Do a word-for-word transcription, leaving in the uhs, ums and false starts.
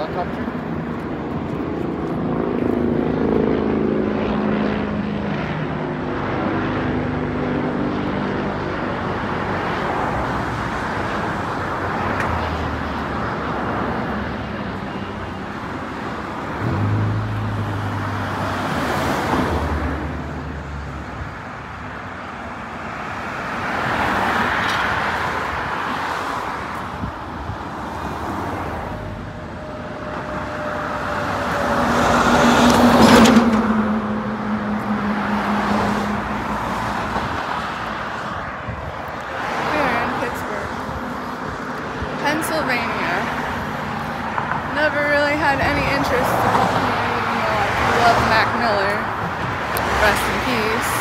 helicopter. Pennsylvania. Never really had any interest in, you know, I love Mac Miller. Rest in peace.